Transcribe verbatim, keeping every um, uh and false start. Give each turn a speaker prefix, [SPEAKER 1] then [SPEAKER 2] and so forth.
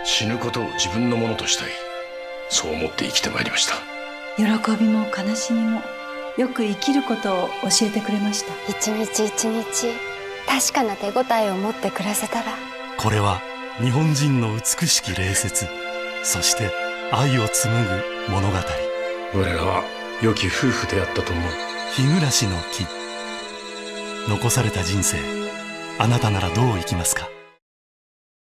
[SPEAKER 1] 死ぬことを自分のものとしたい、そう思って生きてまいりました。
[SPEAKER 2] 喜びも悲しみもよく生きることを教えてくれました。
[SPEAKER 3] 一日一日確かな手応えを持って暮らせたら。
[SPEAKER 4] これは日本人の美しき礼節、そして愛を紡ぐ物語。
[SPEAKER 1] 我らは良き夫婦であったと思う。
[SPEAKER 4] 日暮らしの木。残された人生、あなたならどう生きますか？